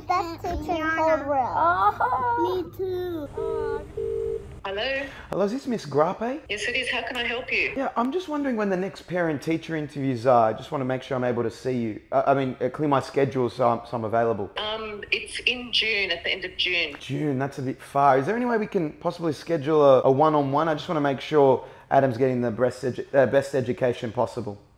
best teacher in the whole world. Oh. Me too. Hello? Hello, is this Miss Grape? Yes, it is. How can I help you? Yeah, I'm just wondering when the next parent-teacher interviews are. I just want to make sure I'm able to see you. Clear my schedule so I'm available. It's in June, at the end of June. June, that's a bit far. Is there any way we can possibly schedule a one-on-one? I just want to make sure Adam's getting the best education possible.